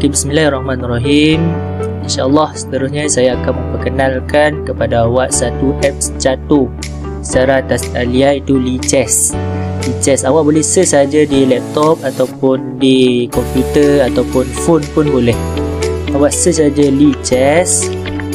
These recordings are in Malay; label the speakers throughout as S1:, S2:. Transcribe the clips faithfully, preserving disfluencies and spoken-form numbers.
S1: Jadi bismillahirrahmanirrahim. InsyaAllah seterusnya saya akan memperkenalkan kepada awak satu apps catur secara atas talian, iaitu Lichess. Lichess awak boleh search saja di laptop ataupun di komputer ataupun phone pun boleh. Awak search saja Lichess.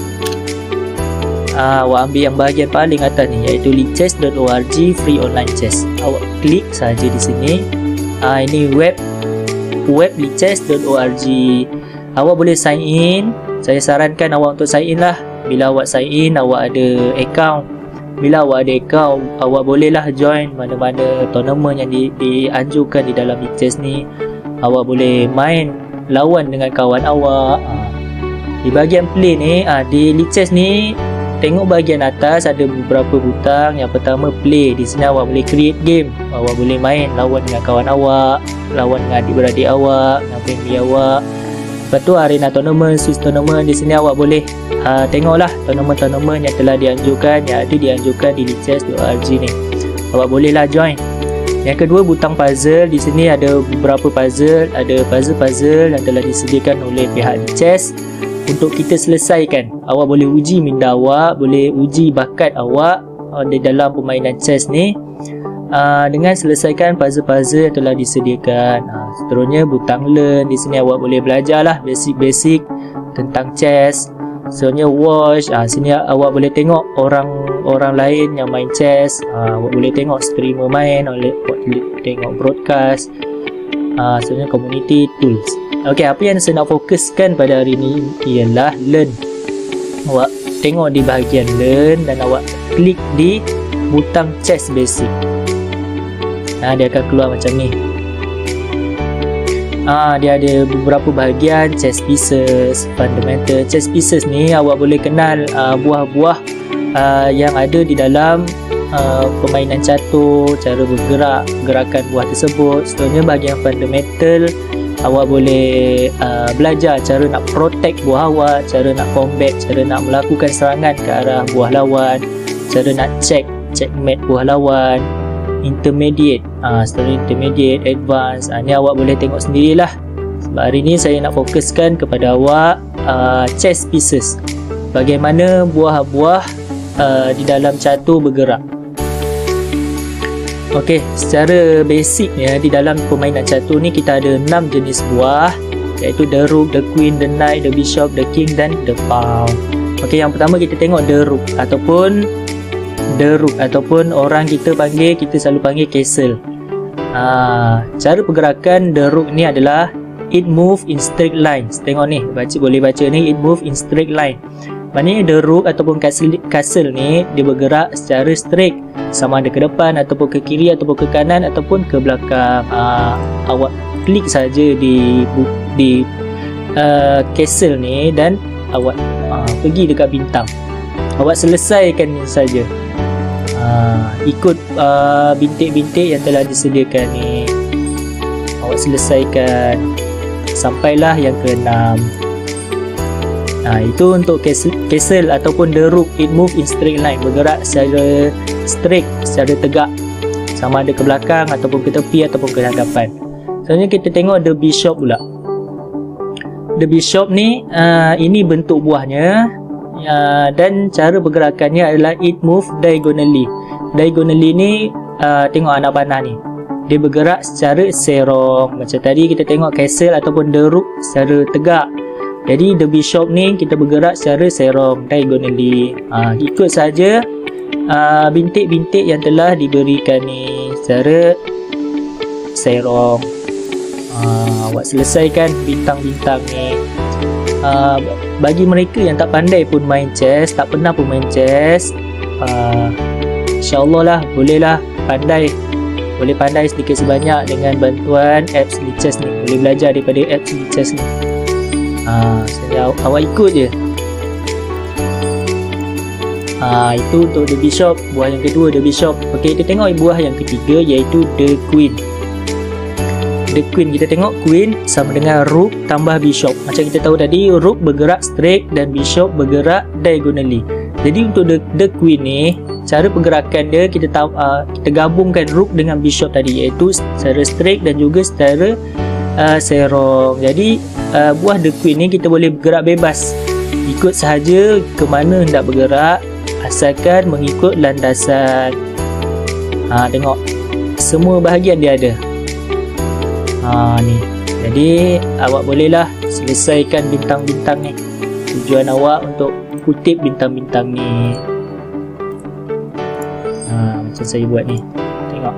S1: Ah, awak ambil yang bahagian paling atas ni, iaitu lichess dot org free online chess. Awak klik saja di sini. Ah, ini web web lichess dot org. Awak boleh sign in. Saya sarankan awak untuk sign in lah. Bila awak sign in, awak ada account. Bila awak ada account, awak bolehlah join mana-mana tournament yang di, dianjurkan di dalam lichess ni. Awak boleh main lawan dengan kawan awak. Di bahagian play ni, ah, di lichess ni, tengok bahagian atas ada beberapa butang. Yang pertama play. Di sini awak boleh create game. Awak boleh main lawan dengan kawan awak, lawan dengan adik-beradik awak, dengan family awak. Lepas tu arena tournament, Swiss tournament. Di sini awak boleh uh, tengoklah tournament-tournament yang telah dianjurkan, yang ada dianjurkan di lichess dot org ni. Awak bolehlah join. Yang kedua, butang puzzle. Di sini ada beberapa puzzle. Ada puzzle-puzzle yang telah disediakan oleh pihak lichess untuk kita selesaikan. Awak boleh uji minda awak, boleh uji bakat awak uh, di dalam permainan chess ni uh, dengan selesaikan puzzle-puzzle yang telah disediakan. Uh, seterusnya butang learn. Di sini awak boleh belajarlah basic-basic tentang chess. Seterusnya watch. Uh, sini awak boleh tengok orang orang lain yang main chess. Uh, awak boleh tengok streamer main, boleh tengok broadcast. Uh, seterusnya community tools. Okey, apa yang saya nak fokuskan pada hari ini ialah learn. Awak tengok di bahagian learn dan awak klik di butang chess basic. Nah, dia akan keluar macam ni. Ah, dia ada beberapa bahagian: chess pieces, fundamental. Chess pieces ni awak boleh kenal uh, buah-buah uh, yang ada di dalam uh, permainan catur, cara bergerak, gerakan buah tersebut. Seterusnya bahagian fundamental, awak boleh uh, belajar cara nak protect buah awak, cara nak combat, cara nak melakukan serangan ke arah buah lawan, cara nak check, checkmate buah lawan. Intermediate, uh, seterusnya intermediate, advance. Uh, ni awak boleh tengok sendirilah. Sebab hari ni saya nak fokuskan kepada awak uh, chess pieces. Bagaimana buah-buah uh, di dalam catur bergerak. Okey, secara basicnya di dalam permainan catur ni kita ada enam jenis buah, iaitu the rook, the queen, the knight, the bishop, the king dan the pawn. Okey, yang pertama kita tengok the rook ataupun the rook ataupun orang kita panggil, kita selalu panggil castle. Ha, cara pergerakan the rook ni adalah it move in straight lines. Tengok ni, baca boleh baca ni, it move in straight line. Maknanya the rook ataupun castle, castle ni dia bergerak secara straight, sama ada ke depan ataupun ke kiri ataupun ke kanan ataupun ke belakang. Uh, awak klik saja di di uh, castle ni dan awak uh, pergi dekat bintang. Awak selesaikan saja. Uh, ikut uh, bintik-bintik yang telah disediakan ni. Awak selesaikan sampailah yang keenam. Nah, itu untuk castle, castle ataupun the rook. It move in straight line, bergerak secara straight, secara tegak, sama ada ke belakang ataupun ke tepi ataupun ke hadapan. Selanjutnya kita tengok the bishop pula. The bishop ni uh, ini bentuk buahnya, uh, dan cara pergerakannya adalah it move diagonally. Diagonally ni uh, tengok anak panah ni, dia bergerak secara serong. Macam tadi kita tengok castle ataupun the rook secara tegak. Jadi the bishop ni kita bergerak secara serong, diagonally. Ha, ikut saja uh, bintik-bintik yang telah diberikan ni secara serong. Ha, awak selesaikan bintang-bintang ni. Uh, bagi mereka yang tak pandai pun main chess, tak pernah pun main chess, uh, InsyaAllah lah bolehlah pandai, boleh pandai sedikit sebanyak dengan bantuan apps Lichess ni. Boleh belajar daripada apps Lichess ni. Ha, saya, awak ikut je. Ha, itu untuk the bishop. Buah yang kedua, the bishop. Okey, kita tengok buah yang ketiga, iaitu the queen. The queen, kita tengok queen sama dengan rook tambah bishop. Macam kita tahu tadi, rook bergerak straight dan bishop bergerak diagonally. Jadi untuk the, the queen ni, cara pergerakan dia kita tahu, uh, kita gabungkan rook dengan bishop tadi, iaitu secara straight dan juga secara uh, serong. Jadi uh, buah the queen ni kita boleh bergerak bebas, ikut sahaja ke mana hendak bergerak asalkan mengikut landasan. Ha, tengok semua bahagian dia ada. Ha, ni. Jadi awak bolehlah selesaikan bintang-bintang ni. Tujuan awak untuk kutip bintang-bintang ni. Ha, macam saya buat ni. Tengok.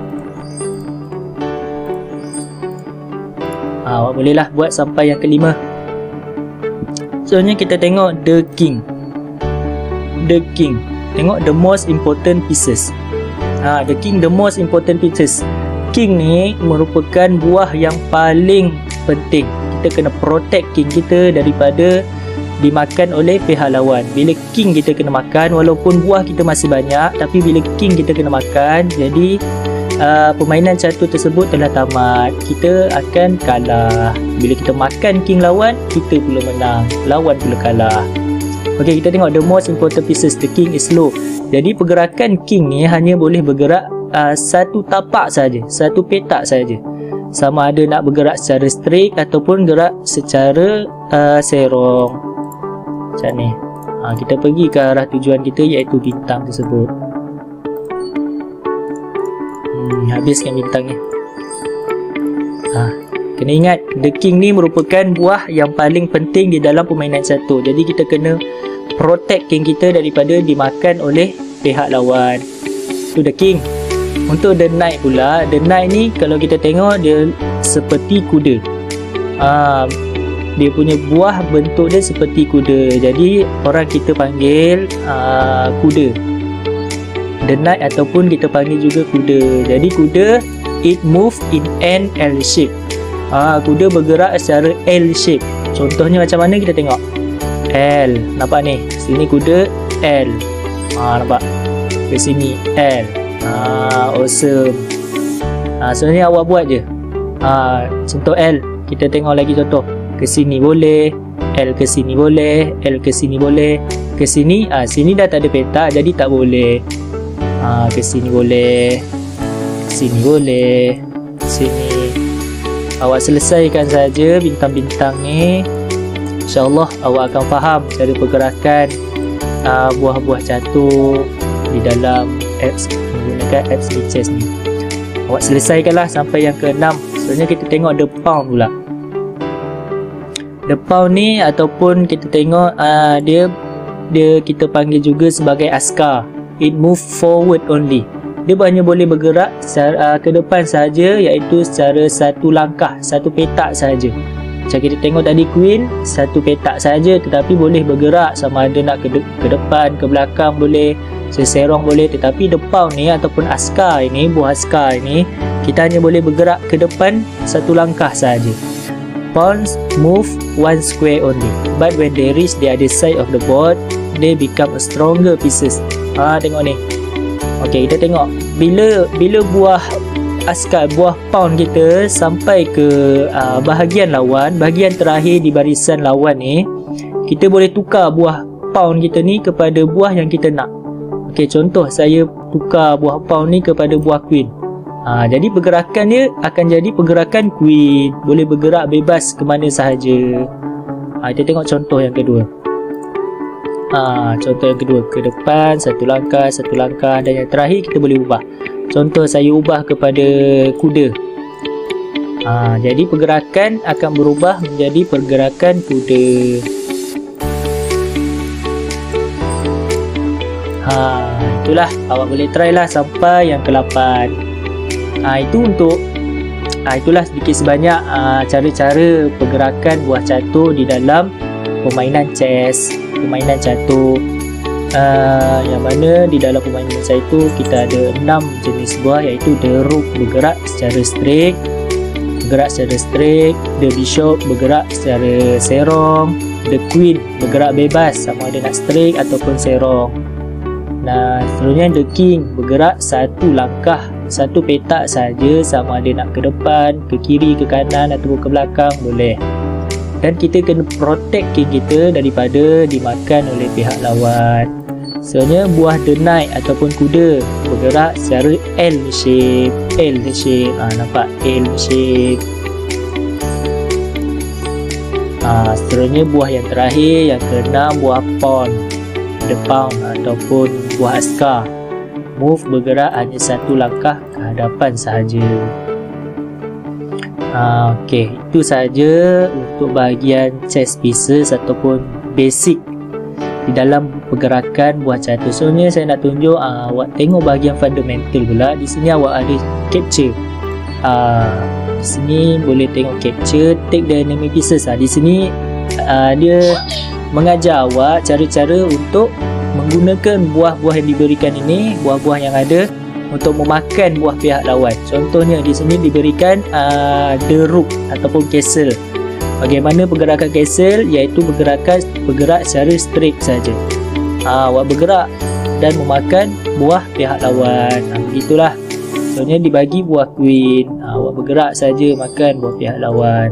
S1: Ha, awak bolehlah buat sampai yang kelima. Soalnya kita tengok the king. The king. Tengok the most important pieces. Ha, the king the most important pieces. King ni merupakan buah yang paling penting. Kita kena protect king kita daripada dimakan oleh pihak lawan. Bila king kita kena makan, walaupun buah kita masih banyak, tapi bila king kita kena makan, jadi uh, permainan catur tersebut telah tamat. Kita akan kalah. Bila kita makan king lawan, kita pula menang, lawan pula kalah. Okey, kita tengok the most important pieces. The king is slow. Jadi pergerakan king ni hanya boleh bergerak uh, satu tapak saja, satu petak saja. Sama ada nak bergerak secara straight ataupun gerak secara uh, serong. Macam ni. Ha, kita pergi ke arah tujuan kita, iaitu bintang tersebut. Hmm, habiskan bintang ni. Ha, kena ingat, the king ni merupakan buah yang paling penting di dalam permainan catur. Jadi kita kena protect king kita daripada dimakan oleh pihak lawan. Itu the king. Untuk the knight pula, the knight ni kalau kita tengok dia seperti kuda. Ah, dia punya buah bentuk dia seperti kuda. Jadi orang kita panggil uh, kuda. The knight ataupun kita panggil juga kuda. Jadi kuda, it move in an L shape. Ah, kuda bergerak secara L shape. Contohnya macam mana kita tengok. L, nampak ni. Sini kuda L. Ah, nampak. Ke sini L. Ah, awesome. Ah, sebenarnya awak buat je. Ah, contoh L. Kita tengok lagi contoh. Ke sini boleh, L ke sini boleh, L ke sini boleh. Ke sini, ah sini dah tak ada petak jadi tak boleh. Ah, ke sini boleh. Sini boleh. Sini. Awak selesaikan saja bintang-bintang ni. InsyaAllah awak akan faham cara pergerakan uh, buah-buah catur di dalam apps menggunakan apps Lichess ni. Awak selesaikanlah sampai yang keenam. Sebenarnya kita tengok the pound pula. The pound ni ataupun kita tengok uh, dia dia kita panggil juga sebagai askar. It move forward only. Dia hanya boleh bergerak secara, uh, ke depan saja, iaitu secara satu langkah, satu petak saja. Macam kita tengok tadi queen, satu petak saja tetapi boleh bergerak, sama ada nak ke, de ke depan, ke belakang boleh, seserong boleh. Tetapi the pound ni ataupun askar ini, buah askar ini, kita hanya boleh bergerak ke depan satu langkah saja. Pawns move one square only, but when they reach the other side of the board, they become a stronger pieces. Ah, tengok ni. Okey, kita tengok bila bila buah askar, buah pawn kita sampai ke uh, bahagian lawan, bahagian terakhir di barisan lawan ni, kita boleh tukar buah pawn kita ni kepada buah yang kita nak. Okey, contoh saya tukar buah pawn ni kepada buah queen. Ha, jadi pergerakan dia akan jadi pergerakan queen, boleh bergerak bebas ke mana sahaja. Ha, kita tengok contoh yang kedua. Ha, contoh yang kedua, ke depan satu langkah, satu langkah, dan yang terakhir kita boleh ubah. Contoh saya ubah kepada kuda. Ha, jadi pergerakan akan berubah menjadi pergerakan kuda. Ha, itulah, awak boleh try lah sampai yang ke lapan. Ha, itu untuk ha, itulah sedikit sebanyak ha, cara-cara pergerakan buah catur di dalam permainan chess, permainan catur. Uh, yang mana di dalam permainan catur kita ada enam jenis buah, iaitu the rook bergerak secara straight, bergerak secara straight, the bishop bergerak secara serong, the queen bergerak bebas sama ada nak straight ataupun serong. Nah, seterusnya the king bergerak satu langkah, satu petak saja, sama ada nak ke depan, ke kiri, ke kanan ataupun ke belakang boleh. Dan kita kena protect king kita daripada dimakan oleh pihak lawan. Sebenarnya buah the knight ataupun kuda bergerak secara L shape, L shape. Ah, nampak L shape. Ha, seterusnya buah yang terakhir, yang keenam, buah pawn, the pawn ataupun buah askar. Move bergerak hanya satu langkah ke hadapan sahaja. Ha, Okey, itu sahaja untuk bahagian chess pieces ataupun basic di dalam pergerakan buah catur. Sebenarnya saya nak tunjuk uh, awak tengok bahagian fundamental pula. Di sini awak ada capture. Uh, di sini boleh tengok capture, take the enemy pieces. Uh, di sini uh, dia mengajar awak cara-cara untuk menggunakan buah-buah yang diberikan ini, buah-buah yang ada untuk memakan buah pihak lawan. Contohnya di sini diberikan uh, the rook ataupun castle. Bagaimana pergerakan castle, iaitu pergerakan bergerak secara straight saja. Ha, awak bergerak dan memakan buah pihak lawan. Ha, begitulah. Contohnya dibagi buah queen. Ha, awak bergerak saja makan buah pihak lawan.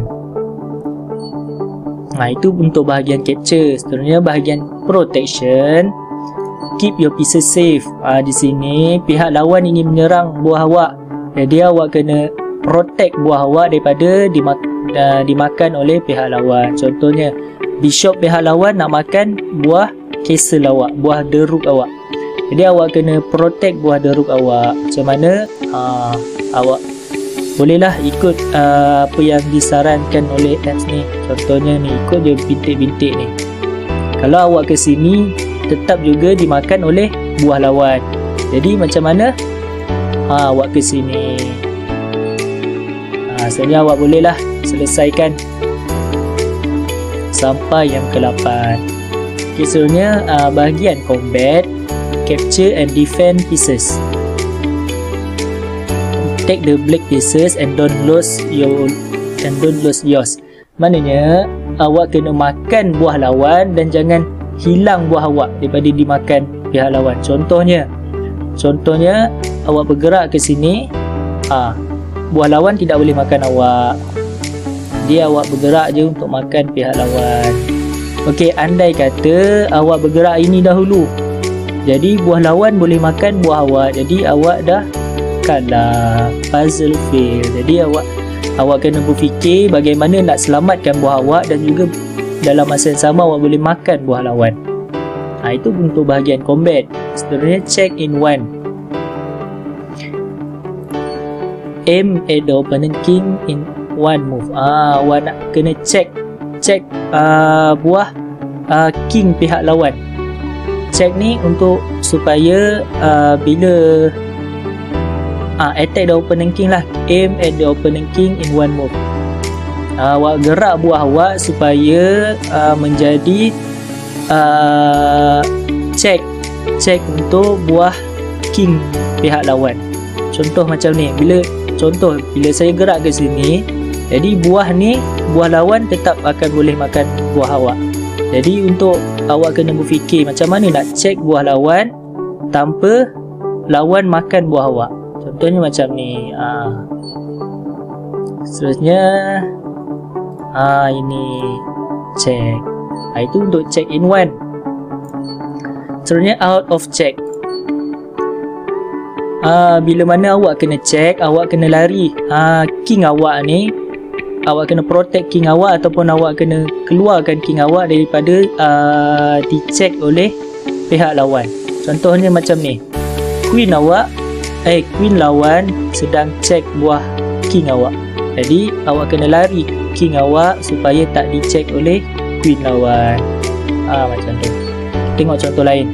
S1: Ha, itu untuk bahagian capture. Seterusnya bahagian protection. Keep your pieces safe. Ha, di sini pihak lawan ingin menyerang buah awak. Jadi awak kena protect buah awak daripada dimak uh, dimakan oleh pihak lawan. Contohnya bishop pihak lawan nak makan buah castle awak, buah the rook awak. Jadi awak kena protect buah the rook awak. Macam mana? Uh, awak bolehlah ikut uh, apa yang disarankan oleh apps ni. Contohnya ni, ikut je bintik-bintik ni. Kalau awak ke sini, tetap juga dimakan oleh buah lawan. Jadi macam mana? Ha, awak ke sini. Ha, sebenarnya awak bolehlah selesaikan sampai yang ke lapan. Okay, sebenarnya uh, bahagian combat, capture and defend pieces. Take the black pieces and don't lose your and don't lose yours. Maknanya awak kena makan buah lawan dan jangan hilang buah awak daripada dimakan pihak lawan. Contohnya, contohnya awak bergerak ke sini, ah, buah lawan tidak boleh makan awak. Dia awak bergerak je untuk makan pihak lawan. Okey, andai kata awak bergerak ini dahulu, jadi buah lawan boleh makan buah awak. Jadi awak dah kalah, puzzle fail. Jadi awak awak kena berfikir bagaimana nak selamatkan buah awak dan juga dalam masa yang sama awak boleh makan buah lawan. Ha, itu untuk bahagian combat. Seterusnya check in one. Aim at the opponent king in one move. Ah, awak nak kena check check uh, buah uh, king pihak lawan. Check ni untuk supaya uh, bila ah, attack the opponent king lah. Aim at the opponent king in one move. Uh, awak gerak buah awak supaya uh, menjadi uh, check check untuk buah king pihak lawan. Contoh macam ni, bila contoh bila saya gerak ke sini, jadi buah ni, buah lawan tetap akan boleh makan buah awak. Jadi untuk awak kena berfikir macam mana nak check buah lawan tanpa lawan makan buah awak. Contohnya macam ni. uh, Seterusnya Ah, ini check. Ah, itu untuk check in one. Seterusnya out of check. Ah, bila mana awak kena check, awak kena lari. Ah, king awak ni, awak kena protect king awak ataupun awak kena keluarkan king awak daripada ah, di-check oleh pihak lawan. Contohnya macam ni. Queen awak, eh queen lawan sedang check buah king awak. Jadi awak kena lari king awak supaya tak dicek oleh queen lawan. Ah, macam tu. Tengok contoh lain.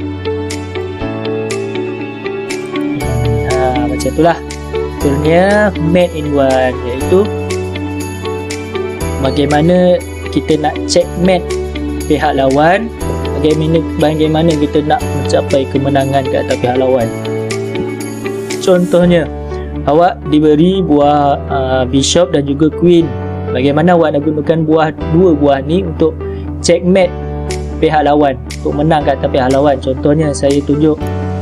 S1: Ah, macam itulah. Seterusnya mate in one, iaitu bagaimana kita nak checkmate pihak lawan, bagaimana bagaimana kita nak mencapai kemenangan ke atas pihak lawan. Contohnya, awak diberi buah uh, bishop dan juga queen. Bagaimana awak nak gunakan buah dua buah ni untuk checkmate pihak lawan, untuk menang ke atas pihak lawan. Contohnya saya tunjuk.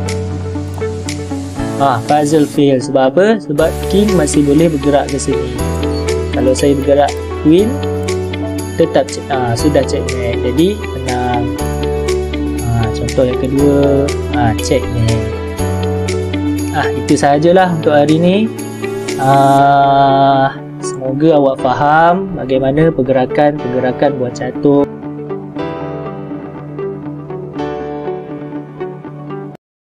S1: Ah, puzzle fail. Sebab apa? Sebab king masih boleh bergerak ke sini. Kalau saya bergerak queen, tetap ah, sudah checkmate. Jadi menang. Ah, contoh yang kedua, ah, checkmate. Ah, itu sahajalah untuk hari ni. Ah, semoga Semoga awak faham bagaimana pergerakan-pergerakan buah catur